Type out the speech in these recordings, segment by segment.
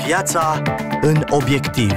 Viața în obiectiv.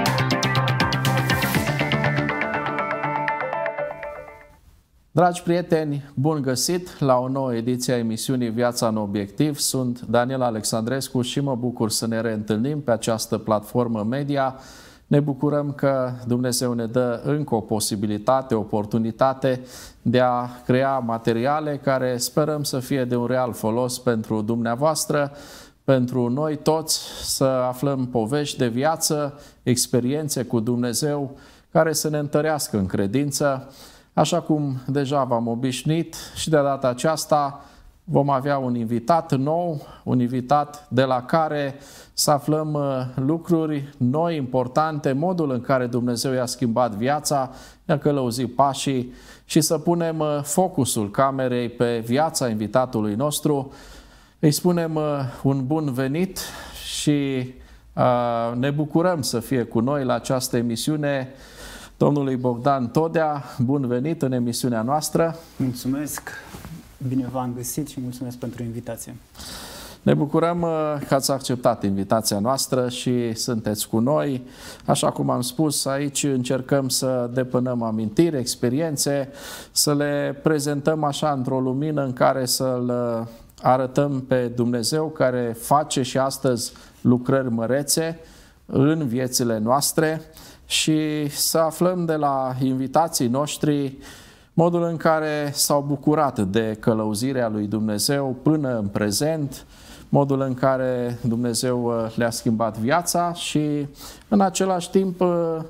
Dragi prieteni, bun găsit la o nouă ediție a emisiunii Viața în obiectiv. Sunt Daniel Alexandrescu și mă bucur să ne reîntâlnim pe această platformă media. Ne bucurăm că Dumnezeu ne dă încă o posibilitate, o oportunitate de a crea materiale care sperăm să fie de un real folos pentru dumneavoastră, pentru noi toți, să aflăm povești de viață, experiențe cu Dumnezeu care să ne întărească în credință. Așa cum deja v-am obișnuit și de data aceasta vom avea un invitat nou, un invitat de la care să aflăm lucruri noi, importante, modul în care Dumnezeu i-a schimbat viața, i-a călăuzit pașii și să punem focusul camerei pe viața invitatului nostru. Îi spunem un bun venit și ne bucurăm să fie cu noi la această emisiune domnului Bogdan Todea. Bun venit în emisiunea noastră. Mulțumesc, bine v-am găsit și mulțumesc pentru invitație. Ne bucurăm că ați acceptat invitația noastră și sunteți cu noi. Așa cum am spus, aici încercăm să depănăm amintiri, experiențe, să le prezentăm așa într-o lumină în care să-L arătăm pe Dumnezeu care face și astăzi lucrări mărețe în viețile noastre și să aflăm de la invitații noștri modul în care s-au bucurat de călăuzirea lui Dumnezeu până în prezent, modul în care Dumnezeu le-a schimbat viața și în același timp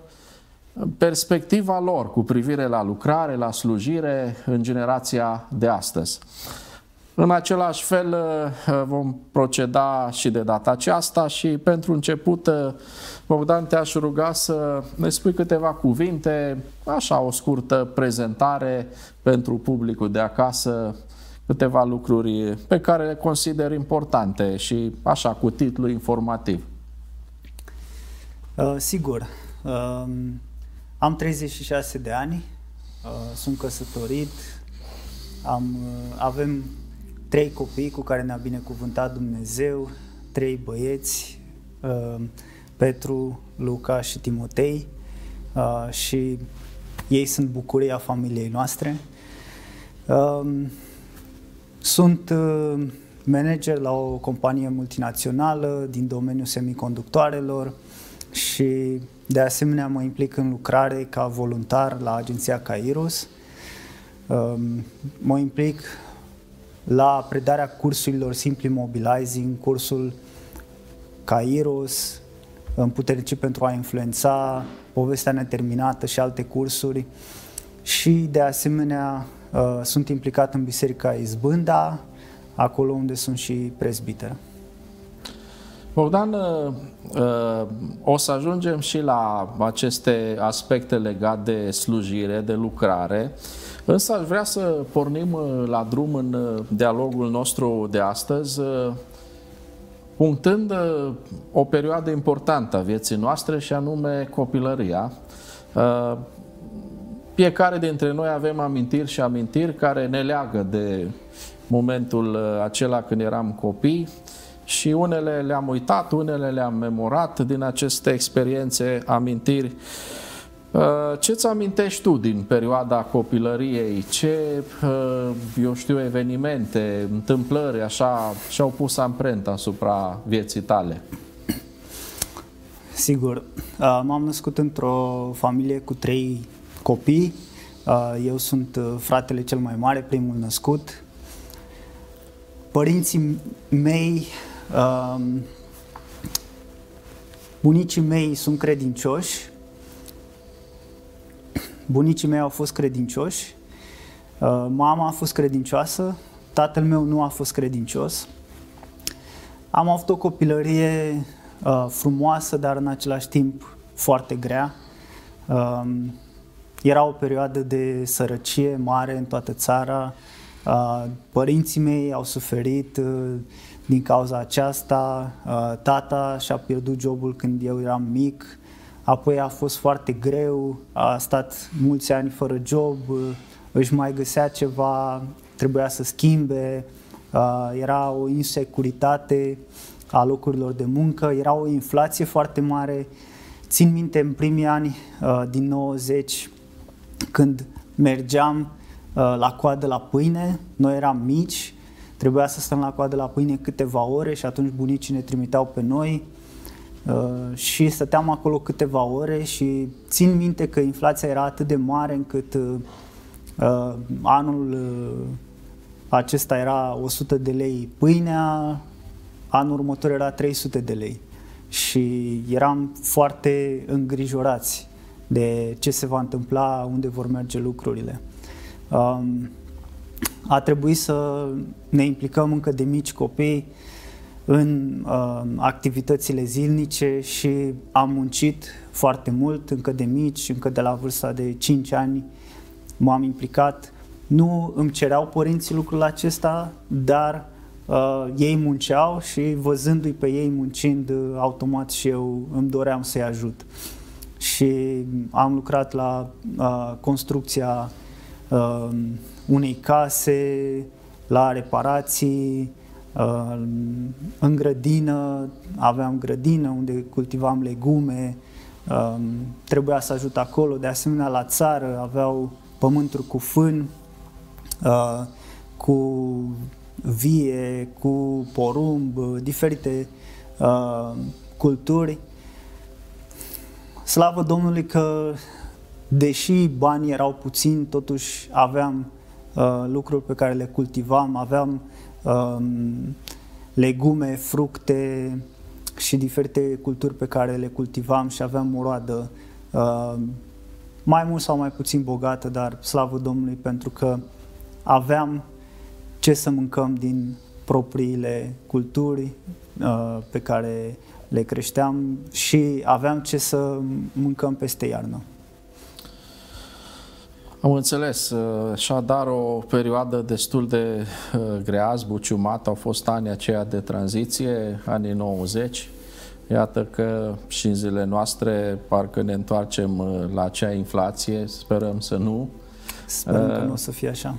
perspectiva lor cu privire la lucrare, la slujire în generația de astăzi. În același fel vom proceda și de data aceasta și pentru început, Bogdan, te-aș ruga să ne spui câteva cuvinte, așa o scurtă prezentare pentru publicul de acasă, câteva lucruri pe care le consider importante și așa cu titlu informativ. Sigur. Am 36 de ani, sunt căsătorit, avem 3 copii cu care ne-a binecuvântat Dumnezeu, 3 băieți, Petru, Luca și Timotei, și ei sunt bucuria familiei noastre. Sunt manager la o companie multinațională din domeniul semiconductoarelor și de asemenea mă implic în lucrare ca voluntar la agenția Kairos. Mă implic la predarea cursurilor Simply Mobilizing, cursul Kairos, Împuternicit pentru a influența, Povestea neterminată și alte cursuri. Și de asemenea sunt implicat în Biserica Izbânda, acolo unde sunt și prezbiter. Bogdan, o să ajungem și la aceste aspecte legate de slujire, de lucrare, însă aș vrea să pornim la drum în dialogul nostru de astăzi, punctând o perioadă importantă a vieții noastre și anume copilăria. Fiecare dintre noi avem amintiri și amintiri care ne leagă de momentul acela când eram copii și unele le-am uitat, unele le-am memorat din aceste experiențe, amintiri. Ce-ți amintești tu din perioada copilăriei? Ce, eu știu, evenimente, întâmplări așa și-au pus amprenta asupra vieții tale? Sigur. M-am născut într-o familie cu 3 copii. Eu sunt fratele cel mai mare, primul născut. Părinții mei, bunicii mei sunt credincioși. Bunicii mei au fost credincioși. Mama a fost credincioasă. Tatăl meu nu a fost credincios. Am avut o copilărie frumoasă, dar în același timp foarte grea. Era o perioadă de sărăcie mare în toată țara. Părinții mei au suferit din cauza aceasta. Tata și-a pierdut jobul când eu eram mic. Apoi a fost foarte greu, a stat mulți ani fără job, își mai găsea ceva, trebuia să schimbe, era o insecuritate a locurilor de muncă, era o inflație foarte mare. Țin minte în primii ani din 90, când mergeam la coadă la pâine, noi eram mici, trebuia să stăm la coadă la pâine câteva ore și atunci bunicii ne trimiteau pe noi și stăteam acolo câteva ore și țin minte că inflația era atât de mare încât anul acesta era 100 de lei pâinea, anul următor era 300 de lei și eram foarte îngrijorați de ce se va întâmpla, unde vor merge lucrurile. A trebuit să ne implicăm încă de mici copii în activitățile zilnice și am muncit foarte mult, încă de mici, încă de la vârsta de 5 ani m-am implicat. Nu îmi cereau părinții lucrul acesta, dar ei munceau și văzându-i pe ei muncind, automat și eu îmi doream să-i ajut. Și am lucrat la construcția unei case, la reparații, în grădină, aveam grădină unde cultivam legume, trebuia să ajut acolo, de asemenea la țară aveau pământuri cu fân, cu vie, cu porumb, diferite culturi. Slavă Domnului că, deși banii erau puțini, totuși aveam lucruri pe care le cultivam, aveam legume, fructe și diferite culturi pe care le cultivam și aveam o roadă mai mult sau mai puțin bogată, dar slavă Domnului pentru că aveam ce să mâncăm din propriile culturi pe care le creșteam și aveam ce să mâncăm peste iarnă. Am înțeles. Așadar, o perioadă destul de grea, zbuciumată, au fost anii aceia de tranziție, anii 90. Iată că și în zilele noastre parcă ne întoarcem la acea inflație, sperăm să nu. Sperăm că nu o să fie așa.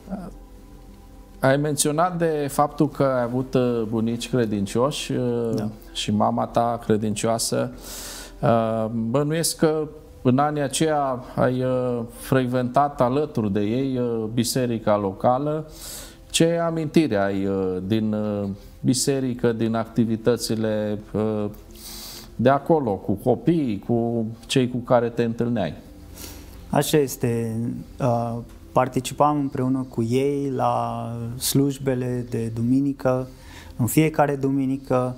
Ai menționat de faptul că ai avut bunici credincioși, da, și mama ta credincioasă. Bănuiesc că în anii aceia ai frecventat alături de ei biserica locală. Ce amintire ai din biserică, din activitățile de acolo, cu copiii, cu cei cu care te întâlneai? Așa este. Participam împreună cu ei la slujbele de duminică, în fiecare duminică.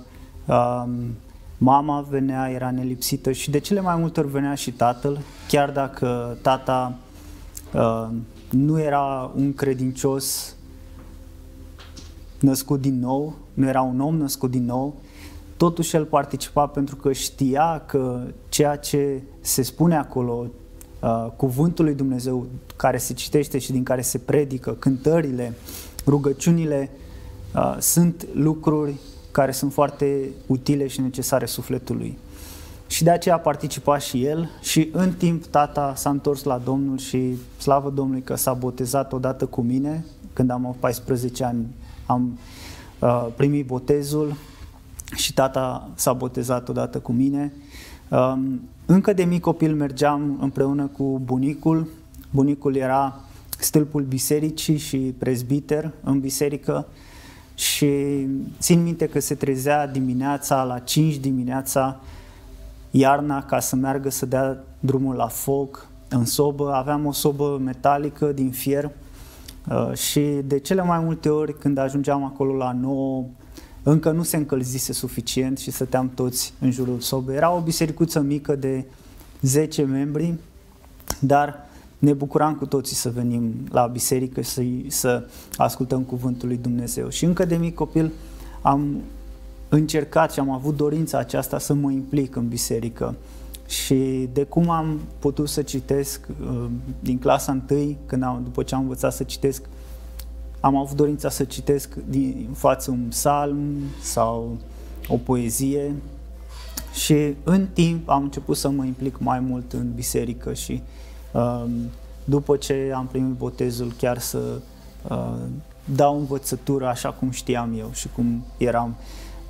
Mama venea, era nelipsită și de cele mai multe ori venea și tatăl, chiar dacă tata nu era un credincios născut din nou, nu era un om născut din nou, totuși el participa pentru că știa că ceea ce se spune acolo, cuvântul lui Dumnezeu care se citește și din care se predică, cântările, rugăciunile, sunt lucruri care sunt foarte utile și necesare sufletului. Și de aceea participa și el și în timp tata s-a întors la Domnul și slavă Domnului că s-a botezat odată cu mine. Când am avut 14 ani am primit botezul și tata s-a botezat odată cu mine. Încă de mic copil mergeam împreună cu bunicul. Bunicul era stâlpul bisericii și prezbiter în biserică și țin minte că se trezea dimineața la 5 dimineața, iarna, ca să meargă să dea drumul la foc în sobă. Aveam o sobă metalică din fier și de cele mai multe ori când ajungeam acolo la 9, încă nu se încălzise suficient și stăteam toți în jurul sobei. Era o bisericuță mică de 10 membri, dar ne bucuram cu toții să venim la biserică și să ascultăm cuvântul lui Dumnezeu. Și încă de mic copil am încercat și am avut dorința aceasta să mă implic în biserică. Și de cum am putut să citesc din clasa 1, după ce am învățat să citesc, am avut dorința să citesc din față un psalm sau o poezie și în timp am început să mă implic mai mult în biserică și după ce am primit botezul chiar să dau învățătură așa cum știam eu și cum eram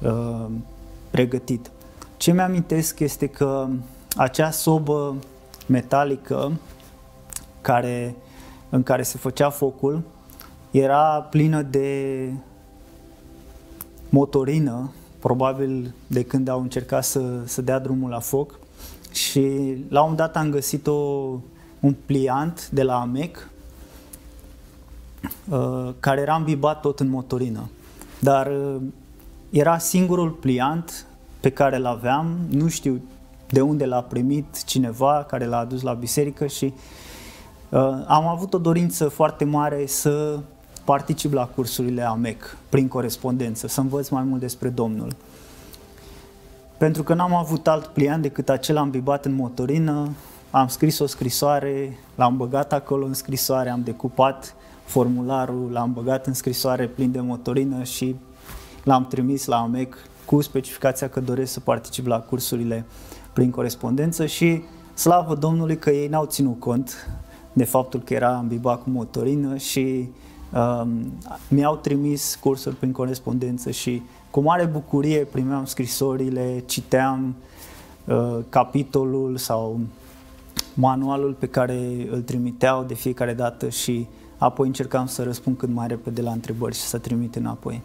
pregătit. Ce mi-amintesc este că acea sobă metalică în care se făcea focul era plină de motorină, probabil de când au încercat să dea drumul la foc, și la un moment dat am găsit un pliant de la AMEC care era îmbibat tot în motorină, dar era singurul pliant pe care îl aveam, nu știu de unde l-a primit cineva care l-a adus la biserică și am avut o dorință foarte mare să particip la cursurile AMEC prin corespondență, să învăț mai mult despre Domnul. Pentru că n-am avut alt pliant decât acela îmbibat în motorină, am scris o scrisoare, l-am băgat acolo în scrisoare, am decupat formularul, l-am băgat în scrisoare plin de motorină și l-am trimis la AMEC cu specificația că doresc să particip la cursurile prin corespondență și slavă Domnului că ei n-au ținut cont de faptul că era îmbibat cu motorină și mi-au trimis cursuri prin corespondență și cu mare bucurie primeam scrisorile, citeam capitolul sau manualul pe care îl trimiteau de fiecare dată și apoi încercam să răspund cât mai repede la întrebări și să trimit înapoi.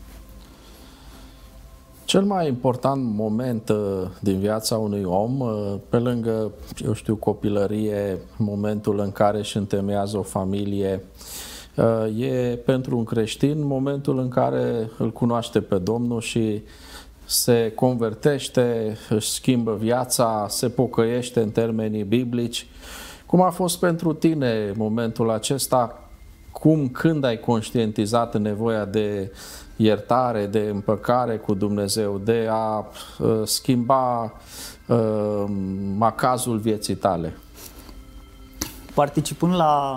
Cel mai important moment din viața unui om, pe lângă, eu știu, copilărie, momentul în care își întemeiază o familie, e pentru un creștin momentul în care îl cunoaște pe Domnul și se convertește, își schimbă viața, se pocăiește în termenii biblici. Cum a fost pentru tine momentul acesta? Când ai conștientizat nevoia de iertare, de împăcare cu Dumnezeu, de a schimba macazul vieții tale? Participând la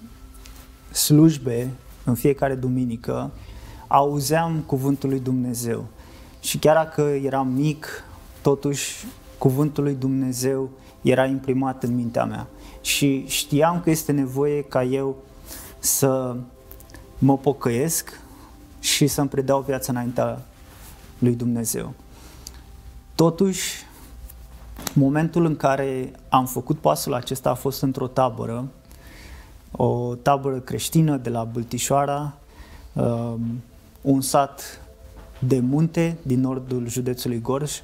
slujbe în fiecare duminică, auzeam cuvântul lui Dumnezeu. Și chiar dacă eram mic, totuși cuvântul lui Dumnezeu era imprimat în mintea mea. Și știam că este nevoie ca eu să mă pocăiesc și să-mi predau viața înaintea lui Dumnezeu. Totuși, momentul în care am făcut pasul acesta a fost într-o tabără, o tabără creștină de la Bâltișoara, un sat de munte din nordul județului Gorj,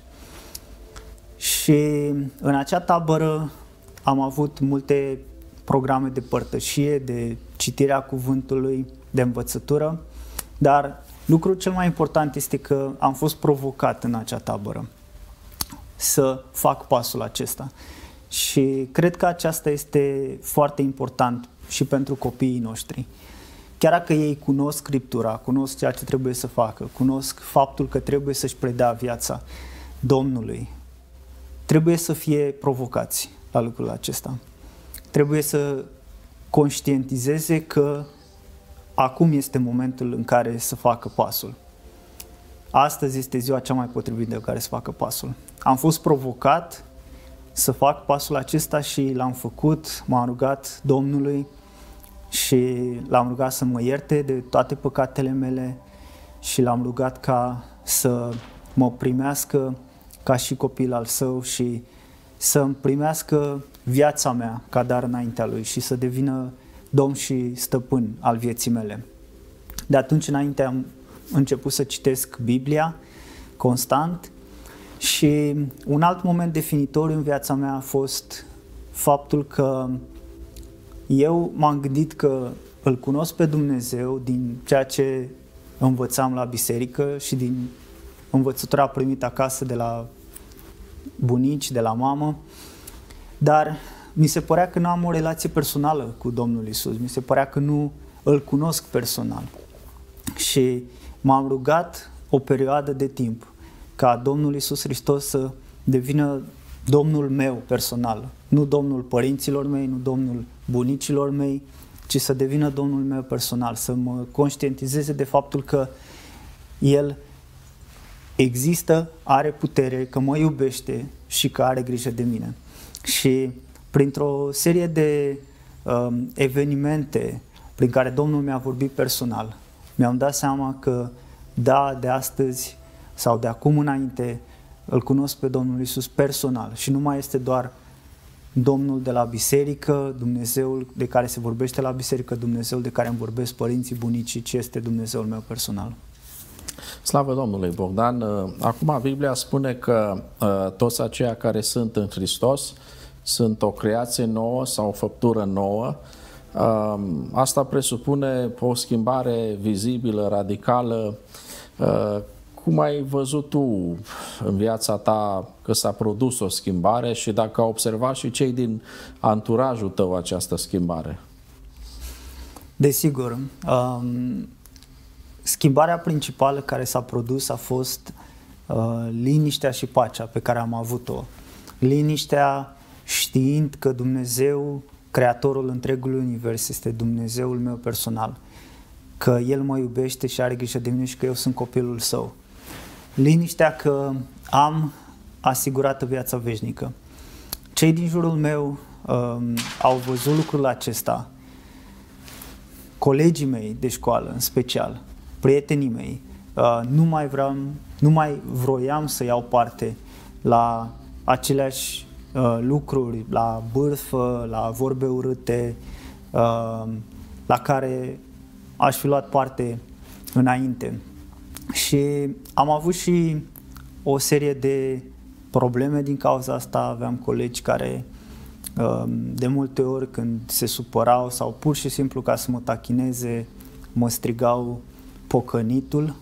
și în acea tabără am avut multe programe de părtășie, de citirea cuvântului, de învățătură, dar lucrul cel mai important este că am fost provocat în acea tabără să fac pasul acesta. Și cred că aceasta este foarte important și pentru copiii noștri. Chiar dacă ei cunosc Scriptura, cunosc ceea ce trebuie să facă, cunosc faptul că trebuie să-și predea viața Domnului, trebuie să fie provocați la lucrul acesta. Trebuie să conștientizeze că acum este momentul în care să facă pasul. Astăzi este ziua cea mai potrivită în care să facă pasul. Am fost provocat să fac pasul acesta și l-am făcut, m-am rugat Domnului și l-am rugat să mă ierte de toate păcatele mele și l-am rugat ca să mă primească ca și copil al său și să-mi primească viața mea ca dar înaintea lui și să devină domn și stăpân al vieții mele. De atunci înainte am început să citesc Biblia constant și un alt moment definitoriu în viața mea a fost faptul că eu m-am gândit că îl cunosc pe Dumnezeu din ceea ce învățam la biserică și din învățătura primită acasă de la bunici, de la mamă, dar mi se părea că nu am o relație personală cu Domnul Iisus, mi se părea că nu îl cunosc personal. Și m-am rugat o perioadă de timp ca Domnul Iisus Hristos să devină Domnul meu personal, nu Domnul părinților mei, nu Domnul bunicilor mei, ci să devină Domnul meu personal, să mă conștientizeze de faptul că El există, are putere, că mă iubește și că are grijă de mine. Și printr-o serie de evenimente prin care Domnul mi-a vorbit personal, mi-am dat seama că, da, de astăzi sau de acum înainte îl cunosc pe Domnul Iisus personal și nu mai este doar Domnul de la biserică, Dumnezeul de care se vorbește la biserică, Dumnezeul de care îmi vorbesc părinții, bunicii, ci este Dumnezeul meu personal. Slavă Domnului, Bogdan! Acum Biblia spune că toți aceia care sunt în Hristos sunt o creație nouă sau o făptură nouă. Asta presupune o schimbare vizibilă, radicală. Cum ai văzut tu în viața ta că s-a produs o schimbare și dacă au observat și cei din anturajul tău această schimbare? Desigur. Schimbarea principală care s-a produs a fost liniștea și pacea pe care am avut-o. Liniștea știind că Dumnezeu, Creatorul întregului univers, este Dumnezeul meu personal, că El mă iubește și are grijă de mine și că eu sunt copilul Său. Liniștea că am asigurată viața veșnică. Cei din jurul meu au văzut lucrul acesta, colegii mei de școală în special, prietenii mei, nu mai vroiam să iau parte la aceleași lucruri, la bârfă, la vorbe urâte, la care aș fi luat parte înainte. Și am avut și o serie de probleme din cauza asta. Aveam colegi care de multe ori când se supărau sau pur și simplu ca să mă tachineze, mă strigau pocănitul.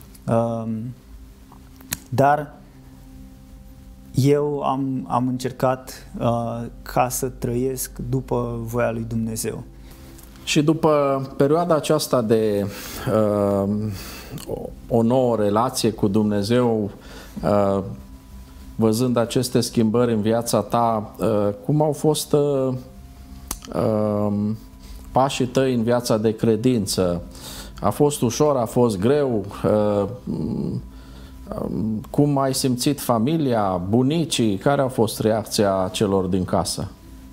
Dar eu am încercat ca să trăiesc după voia lui Dumnezeu. Și după perioada aceasta de o nouă relație cu Dumnezeu, văzând aceste schimbări în viața ta, cum au fost pașii tăi în viața de credință? A fost ușor, a fost greu? Cum ai simțit familia, bunicii? Care a fost reacția celor din casă?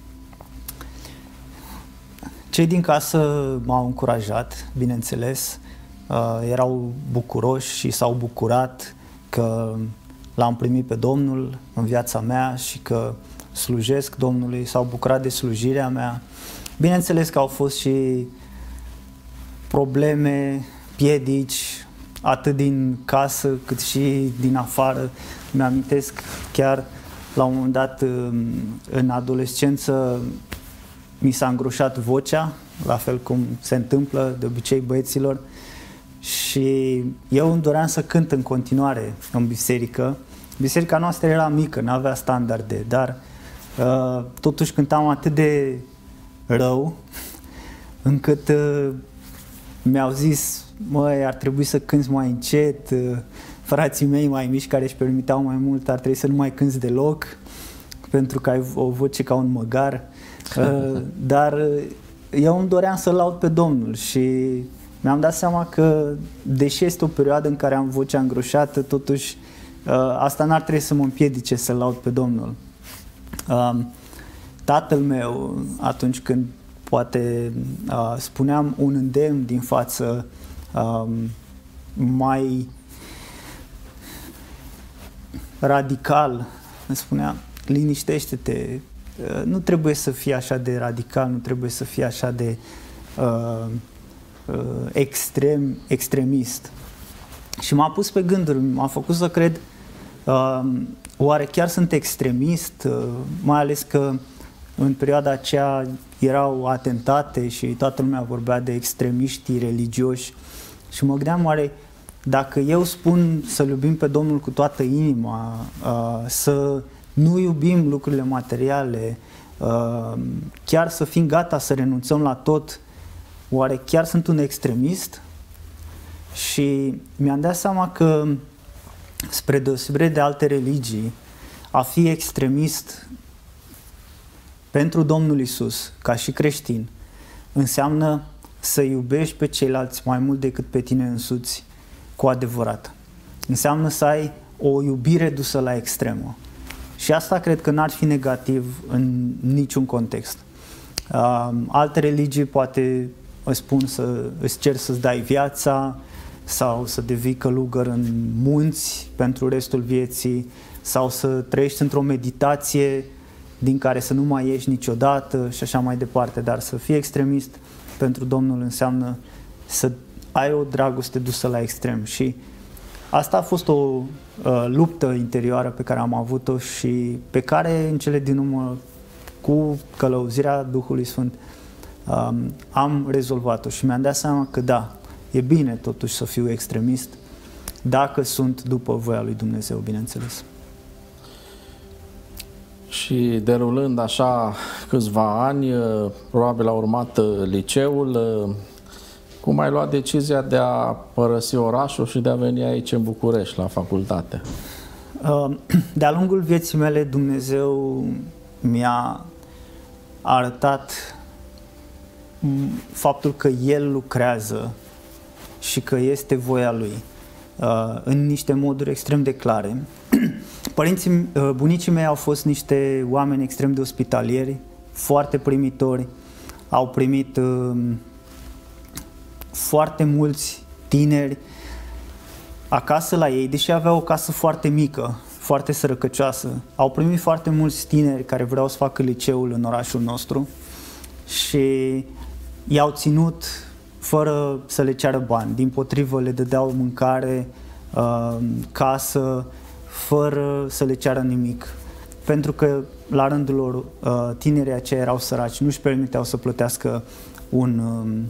Cei din casă m-au încurajat, bineînțeles, erau bucuroși și s-au bucurat că l-am primit pe Domnul în viața mea și că slujesc Domnului, s-au bucurat de slujirea mea. Bineînțeles că au fost și probleme, piedici, atât din casă cât și din afară. Mi-amintesc chiar la un moment dat în adolescență mi s-a îngroșat vocea, la fel cum se întâmplă de obicei băieților, și eu îmi doream să cânt în continuare în biserică. Biserica noastră era mică, nu avea standarde, dar totuși cântam atât de rău încât mi-au zis: măi, ar trebui să cânți mai încet, frații mei mai mici care își permiteau mai mult ar trebui să nu mai cânți deloc pentru că ai o voce ca un măgar. Dar eu îmi doream să laud pe Domnul și mi-am dat seama că, deși este o perioadă în care am vocea îngroșată, totuși asta n-ar trebui să mă împiedice să laud pe Domnul. Tatăl meu, atunci când poate spuneam un îndemn din față mai radical, îmi spunea: liniștește-te, nu trebuie să fii așa de radical, nu trebuie să fii așa de extremist. Și m-a pus pe gânduri, m-a făcut să cred, oare chiar sunt extremist, mai ales că în perioada aceea erau atentate și toată lumea vorbea de extremiștii religioși și mă gândeam, oare dacă eu spun să-L iubim pe Domnul cu toată inima, să nu iubim lucrurile materiale, chiar să fim gata să renunțăm la tot, oare chiar sunt un extremist? Și mi-am dat seama că, spre deosebire de alte religii, a fi extremist pentru Domnul Iisus, ca și creștin, înseamnă să iubești pe ceilalți mai mult decât pe tine însuți cu adevărat. Înseamnă să ai o iubire dusă la extremă. Și asta cred că n-ar fi negativ în niciun context. Alte religii poate îți spun îți cer să-ți dai viața, sau să devii călugăr în munți pentru restul vieții, sau să trăiești într-o meditație din care să nu mai ieși niciodată și așa mai departe. Dar să fii extremist pentru Domnul înseamnă să ai o dragoste dusă la extrem. Și asta a fost o luptă interioară pe care am avut-o și pe care în cele din urmă, cu călăuzirea Duhului Sfânt, am rezolvat-o și mi-am dat seama că da, e bine totuși să fiu extremist dacă sunt după voia lui Dumnezeu, bineînțeles. Și derulând așa câțiva ani, probabil a urmat liceul, cum ai luat decizia de a părăsi orașul și de a veni aici în București, la facultate? De-a lungul vieții mele, Dumnezeu mi-a arătat faptul că El lucrează și că este voia Lui în niște moduri extrem de clare. Bunicii mei au fost niște oameni extrem de ospitalieri, foarte primitori, au primit foarte mulți tineri acasă la ei, deși aveau o casă foarte mică, foarte sărăcăcioasă. Au primit foarte mulți tineri care vreau să facă liceul în orașul nostru și i-au ținut fără să le ceară bani. Dimpotrivă, le dădeau mâncare, casă, fără să le ceară nimic. Pentru că, la rândul lor, tinerii aceia erau săraci, nu-și permiteau să plătească un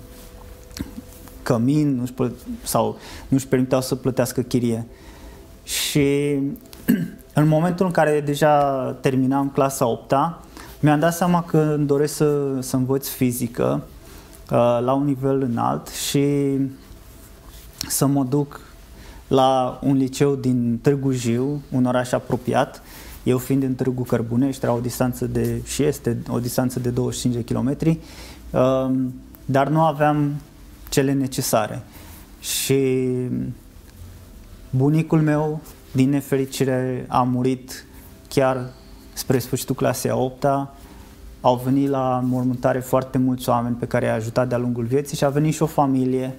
cămin sau nu-și permiteau să plătească chirie. Și în momentul în care deja terminam clasa 8-a, mi-am dat seama că îmi doresc să învăț fizică la un nivel înalt și să mă duc la un liceu din Târgu Jiu, un oraș apropiat. Eu fiind în Târgu Cărbunești, era o distanță și este o distanță de 25 de kilometri, dar nu aveam cele necesare. Și bunicul meu, din nefericire, a murit chiar spre sfârșitul clasei a 8-a. Au venit la mormântare foarte mulți oameni pe care i-a ajutat de-a lungul vieții și a venit și o familie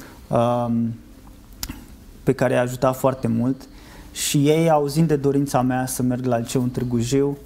pe care i-a ajutat foarte mult. Și ei, auzind de dorința mea să merg la liceu în Târgu Jiu,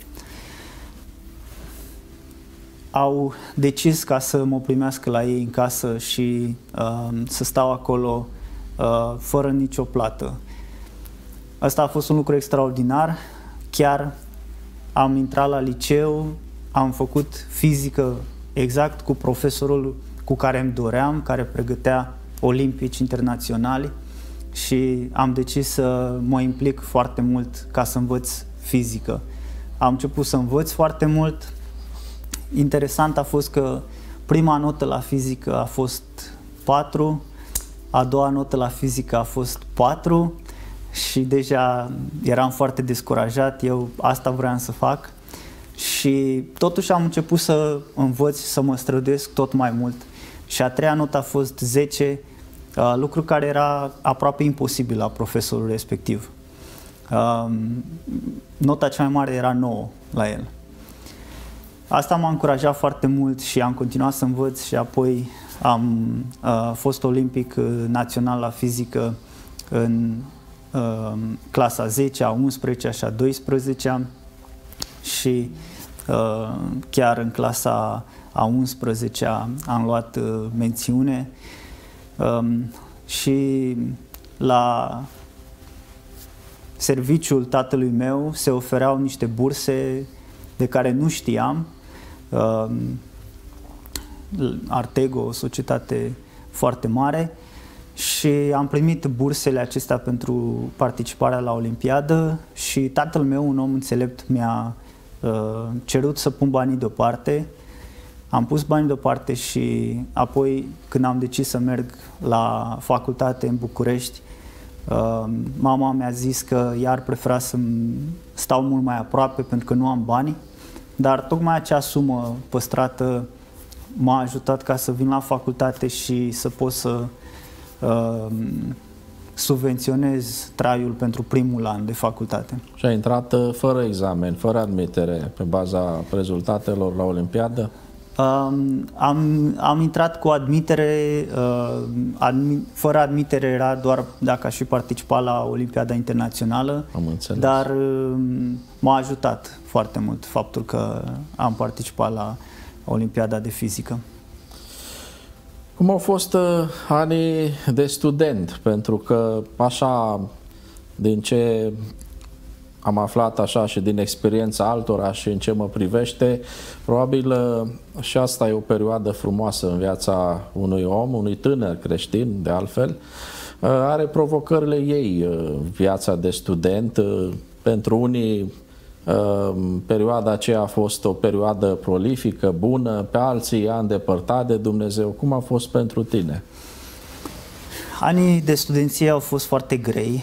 au decis ca să mă primească la ei în casă și să stau acolo fără nicio plată. Asta a fost un lucru extraordinar. Chiar am intrat la liceu, am făcut fizică exact cu profesorul cu care îmi doream, care pregătea olimpici internaționali și am decis să mă implic foarte mult ca să învăț fizică. Am început să învăț foarte mult. Interesant a fost că prima notă la fizică a fost 4, a doua notă la fizică a fost 4 și deja eram foarte descurajat, eu asta vreau să fac și totuși am început să învăț și să mă străduiesc tot mai mult și a treia notă a fost 10, lucru care era aproape imposibil la profesorul respectiv. Nota cea mai mare era 9 la el. Asta m-a încurajat foarte mult și am continuat să învăț și apoi am fost olimpic național la fizică în clasa 10, a 11 și a 12 și chiar în clasa a 11 am luat mențiune și la serviciul tatălui meu se ofereau niște burse de care nu știam. Artego, o societate foarte mare, și am primit bursele acestea pentru participarea la Olimpiadă și tatăl meu, un om înțelept, mi-a cerut să pun banii deoparte. Am pus banii deoparte și apoi, când am decis să merg la facultate în București, mama mi-a zis că ea ar prefera să stau mult mai aproape pentru că nu am bani, dar tocmai acea sumă păstrată m-a ajutat ca să vin la facultate și să pot să subvenționez traiul pentru primul an de facultate. Și ai intrat fără examen, fără admitere, pe baza rezultatelor la Olimpiadă? Am intrat cu admitere, fără admitere era doar dacă aș fi participat la Olimpiada Internațională, dar m-a ajutat foarte mult faptul că am participat la Olimpiada de fizică. Cum au fost anii de student? Pentru că așa, din ce am aflat așa și din experiența altora și în ce mă privește, probabil și asta e o perioadă frumoasă în viața unui om, unui tânăr creștin, de altfel. Are provocările ei viața de student. Pentru unii perioada aceea a fost o perioadă prolifică, bună, pe alții i-a îndepărtat de Dumnezeu. Cum a fost pentru tine? Anii de studenție au fost foarte grei.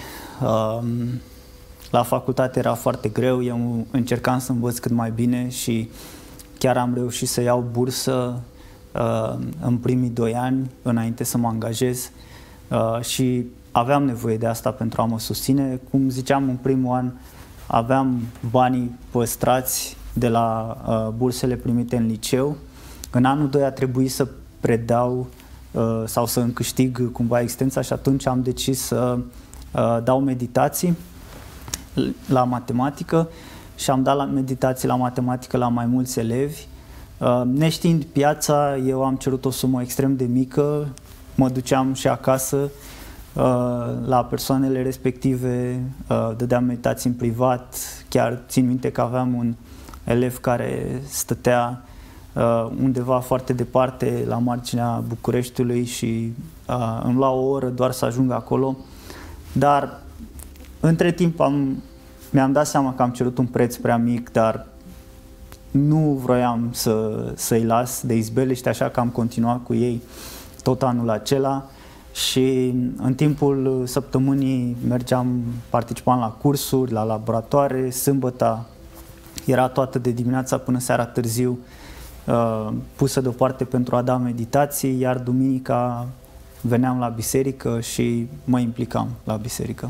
La facultate era foarte greu, eu încercam să învăț cât mai bine și chiar am reușit să iau bursă în primii 2 ani, înainte să mă angajez, și aveam nevoie de asta pentru a mă susține. Cum ziceam, în primul an aveam banii păstrați de la bursele primite în liceu. În anul 2 a trebuit să predau sau să îmi câștig cumva existența și atunci am decis să dau meditații la matematică și am dat meditații la matematică la mai mulți elevi. Neștiind piața, eu am cerut o sumă extrem de mică, mă duceam și acasă la persoanele respective, dădeam meditații în privat. Chiar țin minte că aveam un elev care stătea undeva foarte departe, la marginea Bucureștiului, și îmi lua o oră doar să ajung acolo. Dar între timp mi-am dat seama că am cerut un preț prea mic, dar nu vroiam să-i las de izbeliște, așa că am continuat cu ei tot anul acela și în timpul săptămânii participam la cursuri, la laboratoare. Sâmbăta era toată de dimineața până seara târziu pusă deoparte pentru a da meditații, iar duminica veneam la biserică și mă implicam la biserică.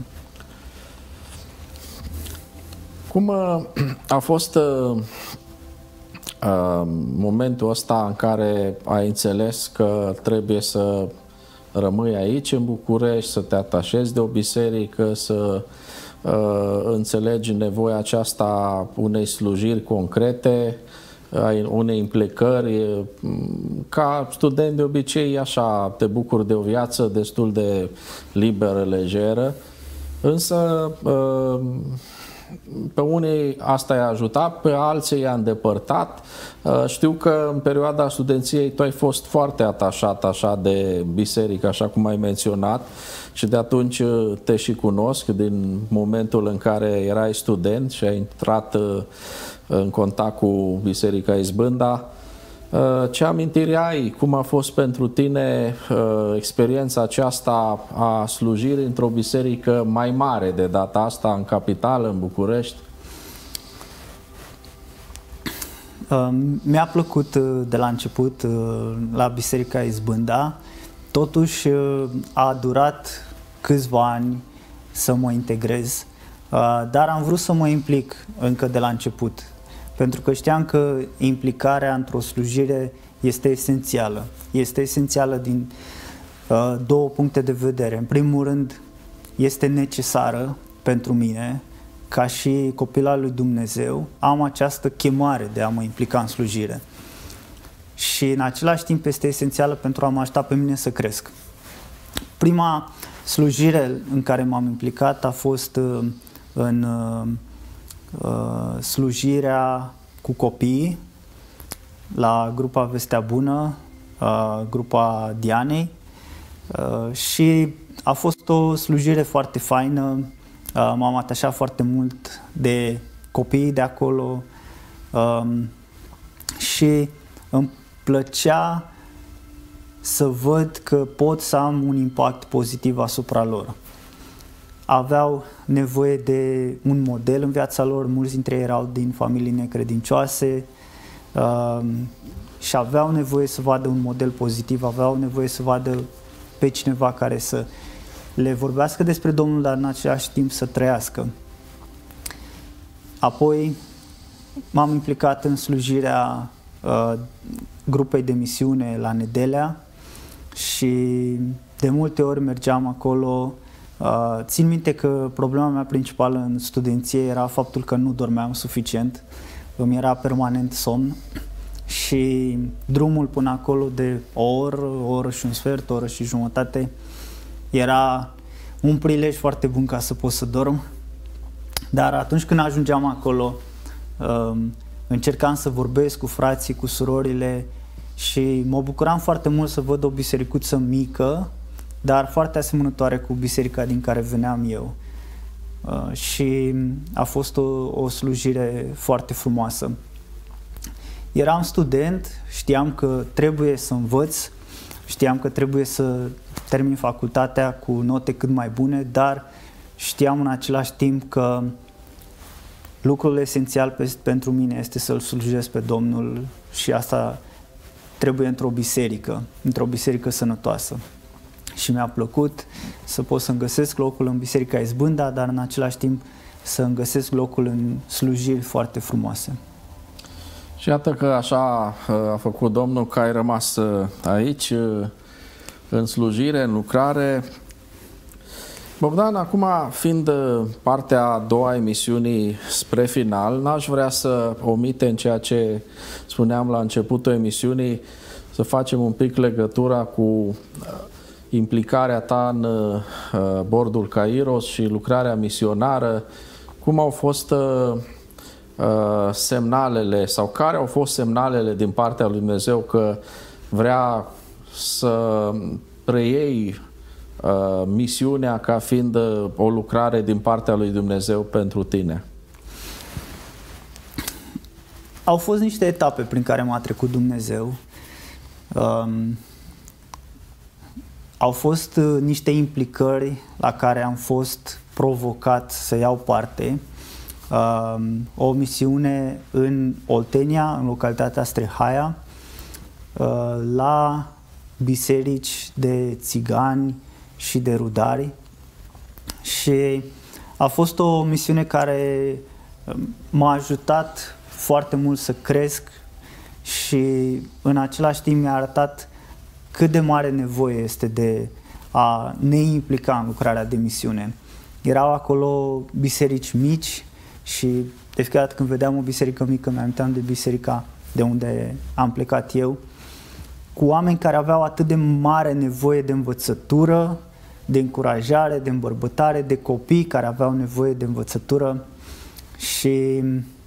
Cum a fost momentul ăsta în care ai înțeles că trebuie să rămâi aici în București, să te atașezi de o biserică, să înțelegi nevoia aceasta unei slujiri concrete, unei implicări? Ca student de obicei așa te bucuri de o viață destul de liberă, lejeră, însă pe unii asta i-a ajutat, pe alții i-a îndepărtat. Știu că în perioada studenției tu ai fost foarte atașat așa de biserică, așa cum ai menționat, și de atunci te și cunosc din momentul în care erai student și ai intrat în contact cu Biserica Izbânda. Ce amintiri ai? Cum a fost pentru tine experiența aceasta a slujirii într-o biserică mai mare de data asta, în capitală, în București? Mi-a plăcut de la început la Biserica Izbânda, totuși a durat câțiva ani să mă integrez, dar am vrut să mă implic încă de la început, pentru că știam că implicarea într-o slujire este esențială. Este esențială din 2 puncte de vedere. În primul rând, este necesară pentru mine, ca și copil al lui Dumnezeu, am această chemare de a mă implica în slujire. Și în același timp este esențială pentru a mă ajuta pe mine să cresc. Prima slujire în care m-am implicat a fost în slujirea cu copiii la grupa Vestea Bună, grupa Dianei, și a fost o slujire foarte faină. M-am atașat foarte mult de copiii de acolo și îmi plăcea să văd că pot să am un impact pozitiv asupra lor. Aveau nevoie de un model în viața lor, mulți dintre ei erau din familii necredincioase și aveau nevoie să vadă un model pozitiv, aveau nevoie să vadă pe cineva care să le vorbească despre Domnul, dar în același timp să trăiască. Apoi m-am implicat în slujirea grupei de misiune la Nedelea și de multe ori mergeam acolo. Țin minte că problema mea principală în studenție era faptul că nu dormeam suficient, îmi era permanent somn și drumul până acolo de o oră și un sfert, o oră și jumătate era un prilej foarte bun ca să pot să dorm, dar atunci când ajungeam acolo încercam să vorbesc cu frații, cu surorile și mă bucuram foarte mult să văd o bisericuță mică, dar foarte asemănătoare cu biserica din care veneam eu. Și a fost o slujire foarte frumoasă. Eram student, știam că trebuie să învăț, știam că trebuie să termin facultatea cu note cât mai bune, dar știam în același timp că lucrul esențial pentru mine este să-L slujesc pe Domnul și asta trebuie într-o biserică sănătoasă. Și mi-a plăcut să pot să-mi găsesc locul în Biserica Izbânda, dar în același timp să-mi găsesc locul în slujiri foarte frumoase. Și iată că așa a făcut Domnul, că ai rămas aici în slujire, în lucrare. Bogdan, acum fiind partea a doua emisiunii spre final, n-aș vrea să omitem ceea ce spuneam la începutul emisiunii, să facem un pic legătura cu implicarea ta în bordul Kairos și lucrarea misionară. Cum au fost semnalele sau care au fost semnalele din partea lui Dumnezeu că vrea să preiei misiunea ca fiind o lucrare din partea lui Dumnezeu pentru tine? Au fost niște etape prin care m-a trecut Dumnezeu. Au fost niște implicări la care am fost provocat să iau parte. O misiune în Oltenia, în localitatea Strehaia, la biserici de țigani și de rudari, și a fost o misiune care m-a ajutat foarte mult să cresc și în același timp mi-a arătat cât de mare nevoie este de a ne implica în lucrarea de misiune. Erau acolo biserici mici și de fiecare dată când vedeam o biserică mică, mi-aminteam de biserica de unde am plecat eu, cu oameni care aveau atât de mare nevoie de învățătură, de încurajare, de îmbărbătare, de copii care aveau nevoie de învățătură. Și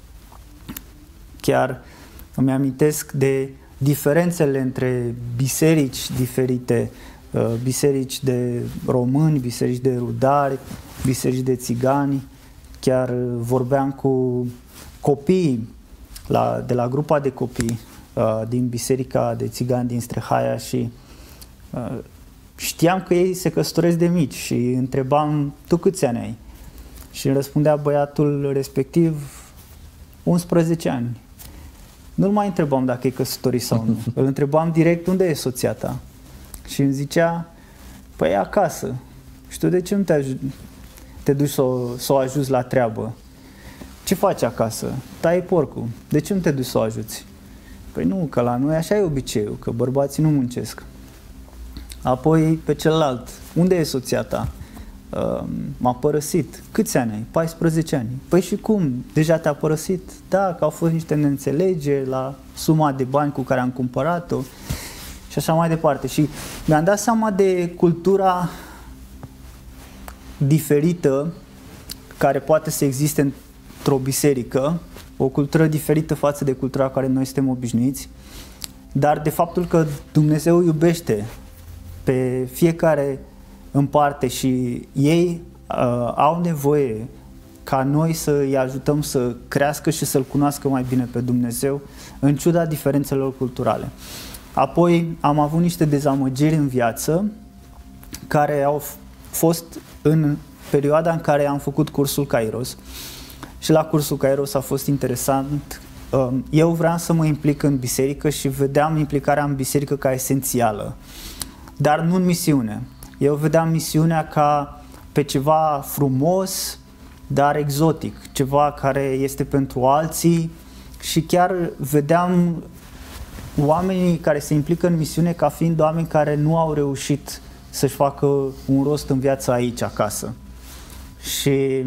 chiar îmi amintesc de diferențele între biserici diferite, biserici de români, biserici de rudari, biserici de țigani. Chiar vorbeam cu copiii de la grupa de copii din biserica de țigani din Strehaia și știam că ei se căsătoresc de mici și întrebam: tu câți ani ai? Și îmi răspundea băiatul respectiv: 11 ani. Nu-l mai întrebam dacă e căsătorit sau nu. Îl întrebam direct: unde e soția ta? Și îmi zicea: păi e acasă. Și tu de ce nu te duci să o ajuți la treabă? Ce faci acasă? Tai porcul. De ce nu te duci să o ajuți? Păi nu, că la noi așa e obiceiul, că bărbații nu muncesc. Apoi pe celălalt: unde e soția ta? M-a părăsit. Câți ani ai? 14 ani. Păi și cum? Deja te-a părăsit? Da, că au fost niște neînțelegeri la suma de bani cu care am cumpărat-o și așa mai departe. Și mi-am dat seama de cultura diferită care poate să existe într-o biserică, o cultură diferită față de cultura care noi suntem obișnuiți, dar de faptul că Dumnezeu iubește pe fiecare în parte și ei au nevoie ca noi să îi ajutăm să crească și să-L cunoască mai bine pe Dumnezeu, în ciuda diferențelor culturale. Apoi am avut niște dezamăgiri în viață care au fost în perioada în care am făcut cursul Kairos. Și la cursul Kairos a fost interesant. Eu vreau să mă implic în biserică și vedeam implicarea în biserică ca esențială, dar nu în misiune. Eu vedeam misiunea ca pe ceva frumos, dar exotic, ceva care este pentru alții, și chiar vedeam oamenii care se implică în misiune ca fiind oameni care nu au reușit să-și facă un rost în viață aici, acasă. Și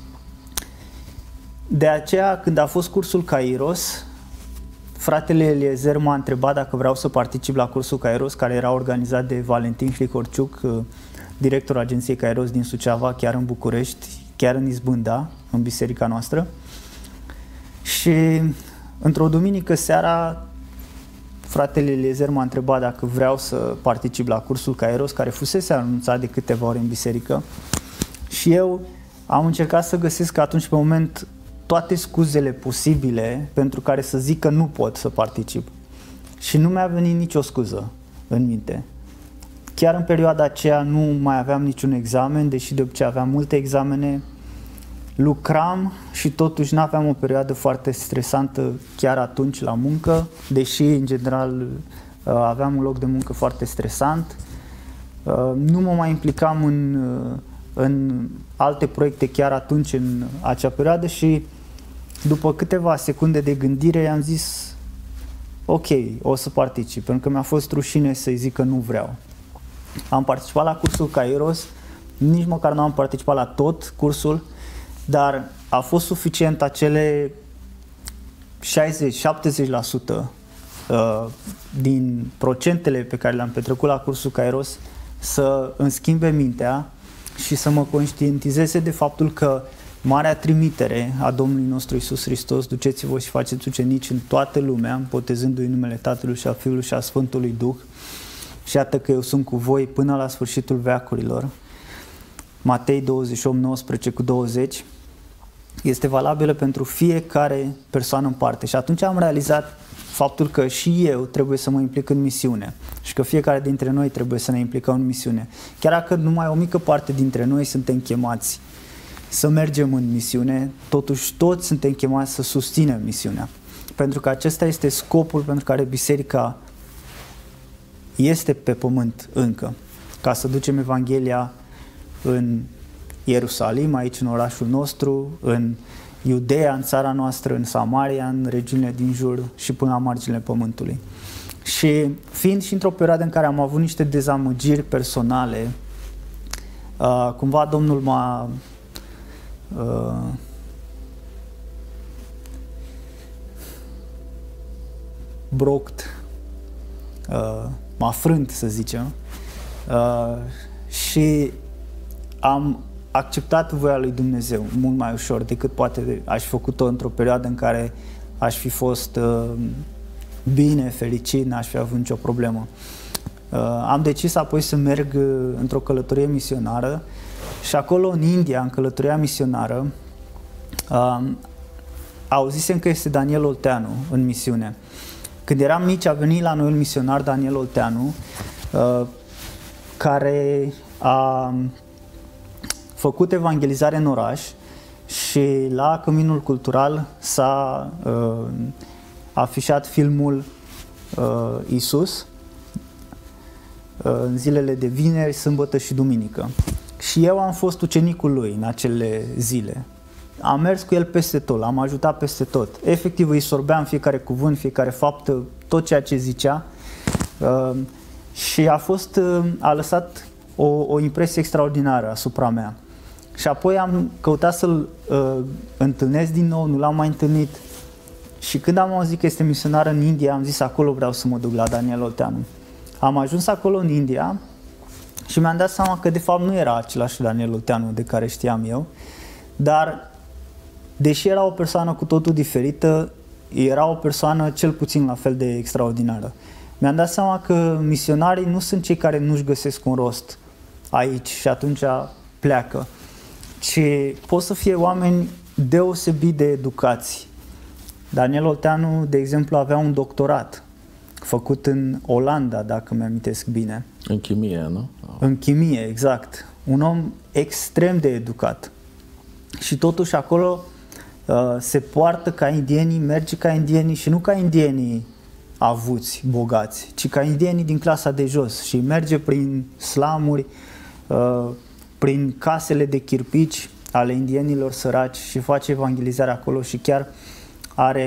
de aceea, când a fost cursul Kairos, fratele Eliezer m-a întrebat dacă vreau să particip la cursul Kairos, care era organizat de Valentin Hlicorciuc, directorul agenției Kairos din Suceava, chiar în București, chiar în Izbânda, în biserica noastră. Și într-o duminică seara, fratele Eliezer m-a întrebat dacă vreau să particip la cursul Kairos, care fusese anunțat de câteva ori în biserică. Și eu am încercat să găsesc atunci pe moment toate scuzele posibile pentru care să zic că nu pot să particip. Și nu mi-a venit nicio scuză în minte. Chiar în perioada aceea nu mai aveam niciun examen, deși de obicei aveam multe examene, lucram și totuși nu aveam o perioadă foarte stresantă chiar atunci la muncă, deși în general aveam un loc de muncă foarte stresant. Nu mă mai implicam în alte proiecte chiar atunci, în acea perioadă, și după câteva secunde de gândire am zis ok, o să particip, pentru că mi-a fost rușine să-i zic că nu vreau. Am participat la cursul Kairos, nici măcar nu am participat la tot cursul, dar a fost suficient acele 60-70% din procentele pe care le-am petrecut la cursul Kairos să îmi schimbe mintea și să mă conștientizeze de faptul că marea trimitere a Domnului nostru Iisus Hristos, duceți-vă și faceți ucenici în toată lumea, botezându-i în numele Tatălui și a Fiului și a Sfântului Duh, și iată că eu sunt cu voi până la sfârșitul veacurilor. Matei 28, 19-20, este valabilă pentru fiecare persoană în parte. Și atunci am realizat faptul că și eu trebuie să mă implic în misiune și că fiecare dintre noi trebuie să ne implicăm în misiune. Chiar dacă numai o mică parte dintre noi suntem chemați să mergem în misiune, totuși toți suntem chemați să susținem misiunea. Pentru că acesta este scopul pentru care biserica este pe pământ încă, ca să ducem Evanghelia în Ierusalim, aici în orașul nostru, în Iudeea, în țara noastră, în Samaria, în regiunile din jur și până la marginile pământului. Și fiind și într-o perioadă în care am avut niște dezamăgiri personale, cumva Domnul m-a brokt, m-a frânt, să zicem, și am acceptat voia lui Dumnezeu mult mai ușor decât poate aș fi făcut-o într-o perioadă în care aș fi fost bine, fericit, n-aș fi avut nicio problemă. Am decis apoi să merg într-o călătorie misionară și acolo în India, în călătoria misionară, auzisem că este Daniel Olteanu în misiune. Când eram mici a venit la noi un misionar, Daniel Olteanu, care a făcut evangelizare în oraș și la Căminul Cultural s-a afișat filmul Isus în zilele de vineri, sâmbătă și duminică. Și eu am fost ucenicul lui în acele zile. Am mers cu el peste tot, l-am ajutat peste tot. Efectiv îi sorbeam fiecare cuvânt, fiecare faptă, tot ceea ce zicea. Și a lăsat o impresie extraordinară asupra mea. Și apoi am căutat să-l întâlnesc din nou, nu l-am mai întâlnit. Și când am auzit că este misionar în India, am zis acolo vreau să mă duc, la Daniel Olteanu. Am ajuns acolo în India și mi-am dat seama că de fapt nu era același Daniel Olteanu de care știam eu, dar deși era o persoană cu totul diferită, era o persoană cel puțin la fel de extraordinară. Mi-am dat seama că misionarii nu sunt cei care nu-și găsesc un rost aici și atunci pleacă, ci pot să fie oameni deosebit de educați. Daniel Olteanu, de exemplu, avea un doctorat făcut în Olanda, dacă mi-amintesc bine. În chimie, nu? În chimie, exact. Un om extrem de educat. Și totuși acolo se poartă ca indienii, merge ca indienii și nu ca indienii avuți, bogați, ci ca indienii din clasa de jos și merge prin slamuri, prin casele de chirpici ale indienilor săraci și face evangelizarea acolo și chiar are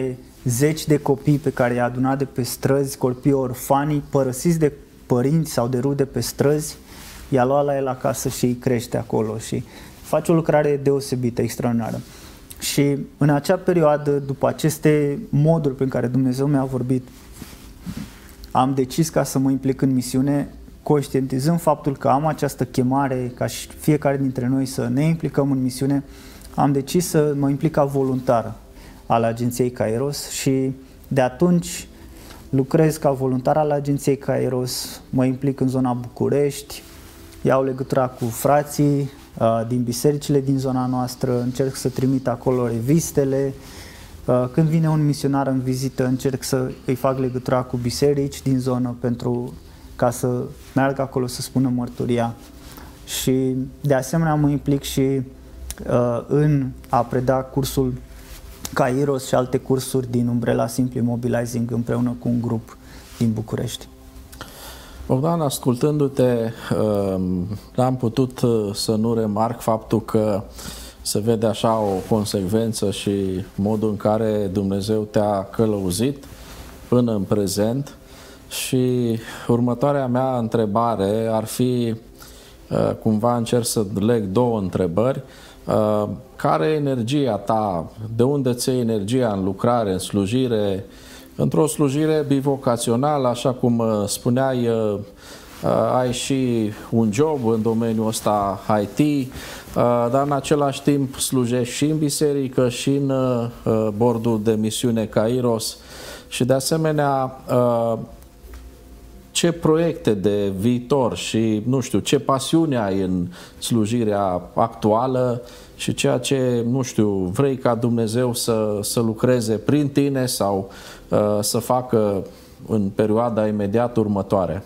zeci de copii pe care i-a adunat de pe străzi, copii orfani, părăsiți de părinți sau de rude pe străzi, i-a luat la el acasă și îi crește acolo și face o lucrare deosebită, extraordinară. Și în acea perioadă, după aceste moduri prin care Dumnezeu mi-a vorbit, am decis ca să mă implic în misiune, conștientizând faptul că am această chemare, ca și fiecare dintre noi să ne implicăm în misiune, am decis să mă implic ca voluntar al Agenției Kairos și de atunci lucrez ca voluntar al Agenției Kairos, mă implic în zona București, iau legătura cu frații din bisericile din zona noastră, încerc să trimit acolo revistele. Când vine un misionar în vizită, încerc să îi fac legătura cu biserici din zonă ca să meargă acolo să spună mărturia. Și de asemenea mă implic și în a preda cursul Kairos și alte cursuri din umbrela Simply Mobilizing împreună cu un grup din București. Bogdan, ascultându-te, n-am putut să nu remarc faptul că se vede așa o consecvență și modul în care Dumnezeu te-a călăuzit până în prezent. Și următoarea mea întrebare ar fi, cumva încerc să leg două întrebări. Care e energia ta? De unde ți iei energia în lucrare, în slujire? Într-o slujire bivocațională, așa cum spuneai, ai și un job în domeniul ăsta IT, dar în același timp slujești și în biserică și în bordul de misiune Kairos și de asemenea ce proiecte de viitor și, nu știu, ce pasiune ai în slujirea actuală și ceea ce, nu știu, vrei ca Dumnezeu să lucreze prin tine sau să facă în perioada imediat următoare?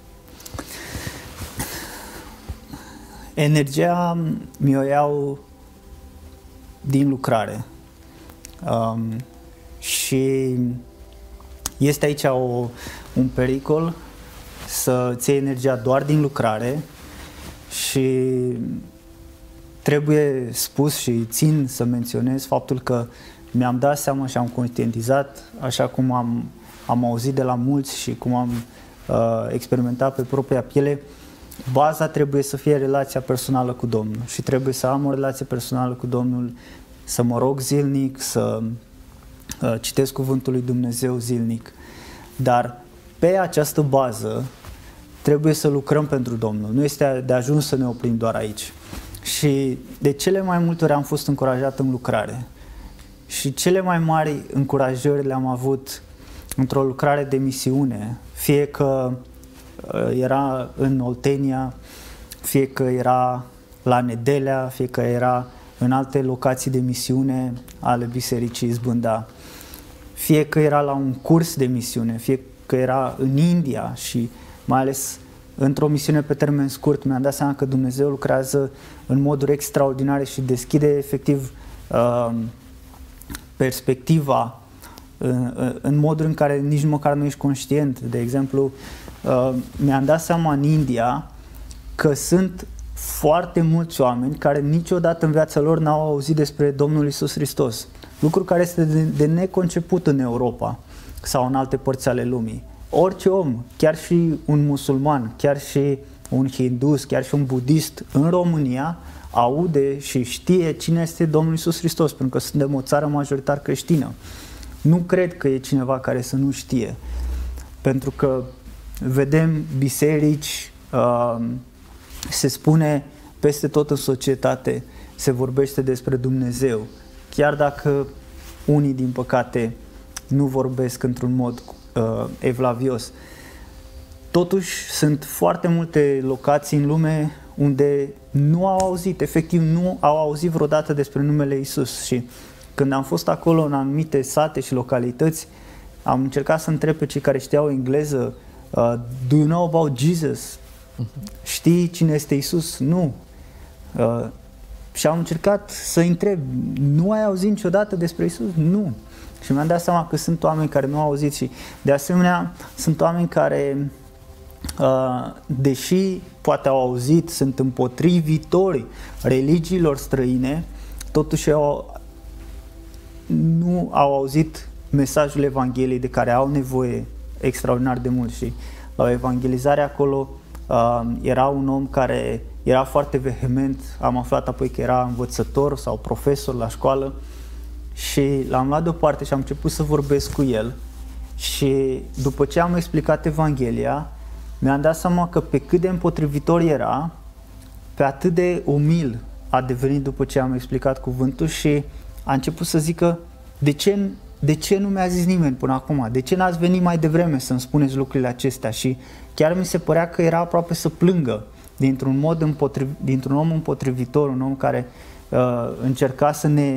Energia mi-o iau din lucrare și este aici un pericol să-ți iei energia doar din lucrare și trebuie spus și țin să menționez faptul că mi-am dat seama și am conștientizat, așa cum am auzit de la mulți și cum am experimentat pe propria piele, baza trebuie să fie relația personală cu Domnul și trebuie să am o relație personală cu Domnul, să mă rog zilnic, să citesc cuvântul lui Dumnezeu zilnic. Dar pe această bază trebuie să lucrăm pentru Domnul. Nu este de ajuns să ne oprim doar aici. Și de cele mai multe ori am fost încurajat în lucrare. Și cele mai mari încurajări le-am avut într-o lucrare de misiune, fie că era în Oltenia, fie că era la Nedelea, fie că era în alte locații de misiune ale Bisericii Izbânda, fie că era la un curs de misiune, fie că era în India și mai ales într-o misiune pe termen scurt, mi-am dat seama că Dumnezeu lucrează în moduri extraordinare și deschide efectiv perspectiva în moduri în care nici măcar nu ești conștient. De exemplu, mi-am dat seama în India că sunt foarte mulți oameni care niciodată în viața lor n-au auzit despre Domnul Iisus Hristos. Lucru care este de neconceput în Europa sau în alte părți ale lumii. Orice om, chiar și un musulman, chiar și un hindus, chiar și un budist în România aude și știe cine este Domnul Iisus Hristos, pentru că suntem o țară majoritar creștină. Nu cred că e cineva care să nu știe, pentru că vedem biserici, se spune peste tot în societate, se vorbește despre Dumnezeu, chiar dacă unii, din păcate, nu vorbesc într-un mod evlavios. Totuși, sunt foarte multe locații în lume unde nu au auzit, efectiv nu au auzit vreodată despre numele Iisus. Și când am fost acolo în anumite sate și localități, am încercat să întreb pe cei care știau engleză, do you know about Jesus? Știi cine este Iisus? Nu. Și am încercat să-i întreb, nu ai auzit niciodată despre Iisus? Nu. Și mi-am dat seama că sunt oameni care nu au auzit și de asemenea sunt oameni care, deși poate au auzit, sunt împotrivitori religiilor străine, totuși nu au auzit mesajul Evangheliei de care au nevoie extraordinar de mult. Și la o evangelizare acolo era un om care era foarte vehement, am aflat apoi că era învățător sau profesor la școală și l-am luat deoparte și am început să vorbesc cu el și după ce am explicat Evanghelia, mi-am dat seama că pe cât de împotrivitor era, pe atât de umil a devenit după ce am explicat cuvântul și a început să zică de ce nu mi-a zis nimeni până acum? De ce n-ați venit mai devreme să-mi spuneți lucrurile acestea? Și chiar mi se părea că era aproape să plângă dintr-un om împotrivitor, un om care încerca să ne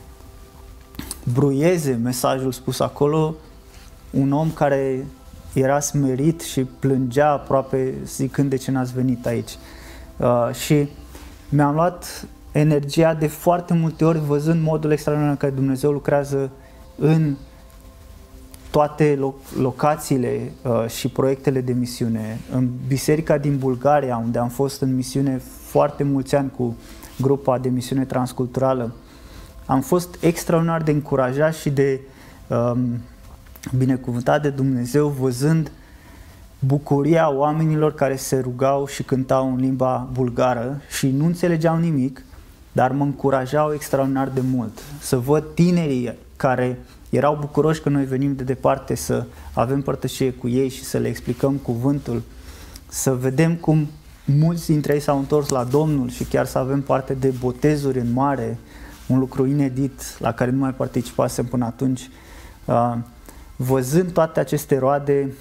bruieze mesajul spus acolo, un om care era smerit și plângea aproape zicând de ce n-ați venit aici. Și mi-am luat energia de foarte multe ori văzând modul extraordinar în care Dumnezeu lucrează în toate locațiile și proiectele de misiune. În biserica din Bulgaria, unde am fost în misiune foarte mulți ani cu grupa de misiune transculturală, am fost extraordinar de încurajat și de binecuvântat de Dumnezeu văzând bucuria oamenilor care se rugau și cântau în limba bulgară și nu înțelegeau nimic, dar mă încurajau extraordinar de mult. Să văd tinerii care erau bucuroși că noi venim de departe să avem părtășie cu ei și să le explicăm cuvântul, să vedem cum mulți dintre ei s-au întors la Domnul și chiar să avem parte de botezuri în mare, un lucru inedit la care nu mai participasem până atunci. Văzând toate aceste roade,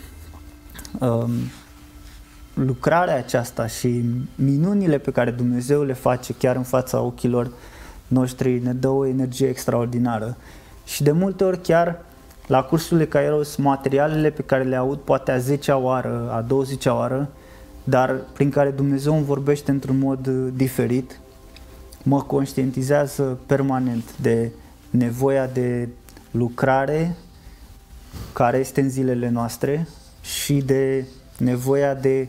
lucrarea aceasta și minunile pe care Dumnezeu le face chiar în fața ochilor noștri ne dă o energie extraordinară. Și de multe ori chiar la cursurile Kairos, materialele pe care le aud poate a 10-a oară, a 20-a oară, dar prin care Dumnezeu îmi vorbește într-un mod diferit, mă conștientizează permanent de nevoia de lucrare care este în zilele noastre și de nevoia de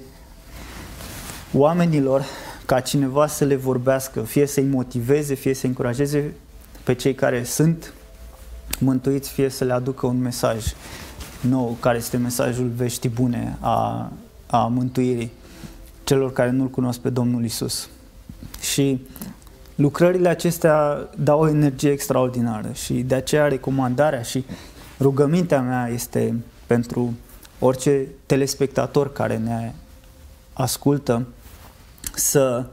oamenilor ca cineva să le vorbească, fie să-i motiveze, fie să-i încurajeze pe cei care sunt mântuiți, fie să le aducă un mesaj nou, care este mesajul veștii bune a mântuirii celor care nu-L cunosc pe Domnul Iisus. Și lucrările acestea dau o energie extraordinară și de aceea recomandarea și rugămintea mea este pentru orice telespectator care ne ascultă să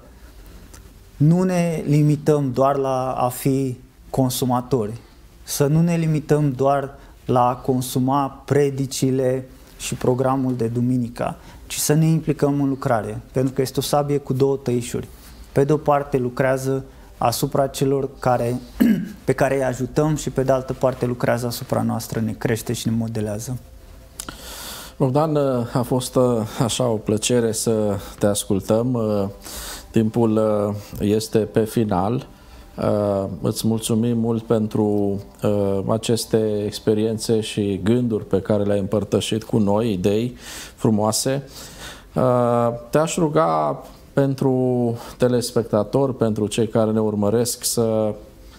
nu ne limităm doar la a fi consumatori, să nu ne limităm doar la a consuma predicile și programul de duminica, ci să ne implicăm în lucrare, pentru că este o sabie cu două tăișuri. Pe de o parte lucrează asupra celor pe care îi ajutăm și pe de altă parte lucrează asupra noastră, ne crește și ne modelează. Bogdan, a fost așa o plăcere să te ascultăm. Timpul este pe final. Îți mulțumim mult pentru aceste experiențe și gânduri pe care le-ai împărtășit cu noi, idei frumoase. Te-aș ruga pentru telespectatori, pentru cei care ne urmăresc, să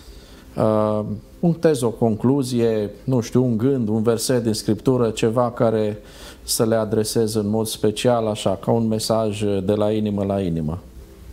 punctezi o concluzie, nu știu, un gând, un verset din Scriptură, ceva care să le adresezi în mod special, așa, ca un mesaj de la inimă la inimă.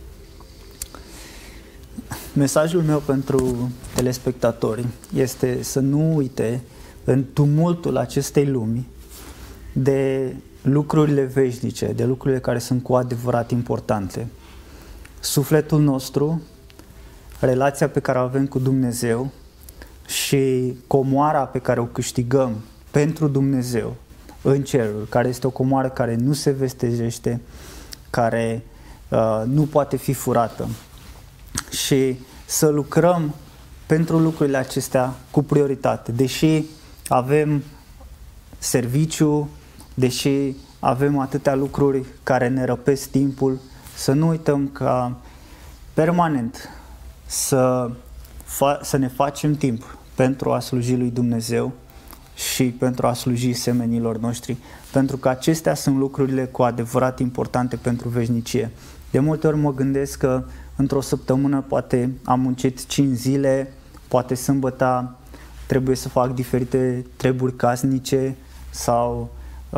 Mesajul meu pentru telespectatori este să nu uite în tumultul acestei lumi de lucrurile veșnice, de lucrurile care sunt cu adevărat importante. Sufletul nostru, relația pe care o avem cu Dumnezeu și comoara pe care o câștigăm pentru Dumnezeu în cerul, care este o comoară care nu se vestejește, care nu poate fi furată. Și să lucrăm pentru lucrurile acestea cu prioritate. Deși avem serviciu, deși avem atâtea lucruri care ne răpesc timpul, să nu uităm că permanent să ne facem timp pentru a sluji lui Dumnezeu și pentru a sluji semenilor noștri, pentru că acestea sunt lucrurile cu adevărat importante pentru veșnicie. De multe ori mă gândesc că într-o săptămână poate am muncit 5 zile, poate sâmbăta trebuie să fac diferite treburi casnice sau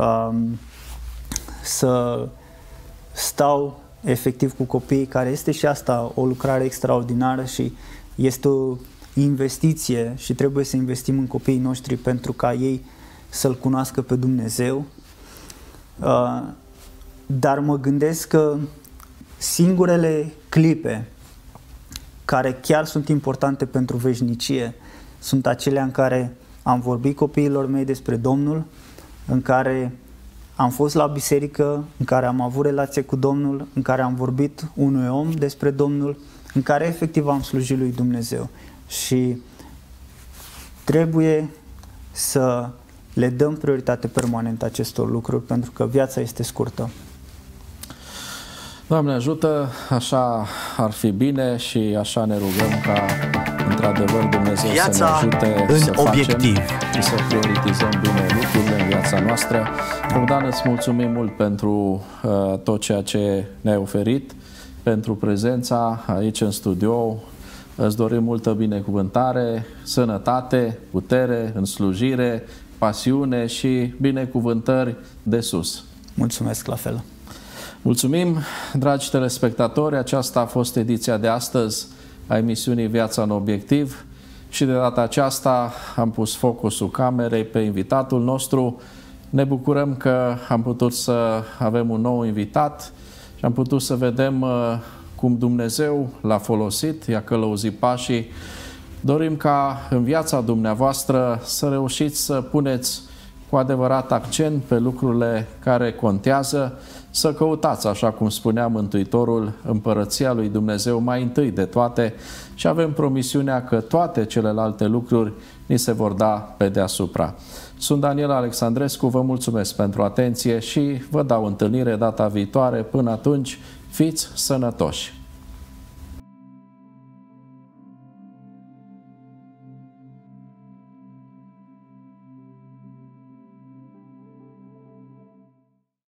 să stau efectiv cu copiii, care este și asta o lucrare extraordinară și este o investiție și trebuie să investim în copiii noștri pentru ca ei să-L cunoască pe Dumnezeu. Dar mă gândesc că singurele clipe care chiar sunt importante pentru veșnicie sunt acelea în care am vorbit copiilor mei despre Domnul, în care am fost la biserică, în care am avut relație cu Domnul, în care am vorbit unui om despre Domnul, în care efectiv am slujit lui Dumnezeu. Și trebuie să le dăm prioritate permanentă acestor lucruri, pentru că viața este scurtă. Doamne ajută, așa ar fi bine și așa ne rugăm ca într-adevăr Dumnezeu viața să ne ajute în să obiectiv facem și să prioritizăm bine lucrurile în viața noastră. Bogdan, îți mulțumim mult pentru tot ceea ce ne-ai oferit, pentru prezența aici în studio. Îți dorim multă binecuvântare, sănătate, putere în slujire, pasiune și binecuvântări de sus. Mulțumesc la fel. Mulțumim, dragi telespectatori, aceasta a fost ediția de astăzi a emisiunii Viața în Obiectiv și de data aceasta am pus focusul camerei pe invitatul nostru. Ne bucurăm că am putut să avem un nou invitat și am putut să vedem cum Dumnezeu l-a folosit, i-a călăuzit pașii. Dorim ca în viața dumneavoastră să reușiți să puneți cu adevărat accent pe lucrurile care contează, să căutați, așa cum spunea Mântuitorul, împărăția lui Dumnezeu mai întâi de toate și avem promisiunea că toate celelalte lucruri ni se vor da pe deasupra. Sunt Daniel Alexandrescu, vă mulțumesc pentru atenție și vă dau întâlnire data viitoare. Până atunci, fiți sănătoși!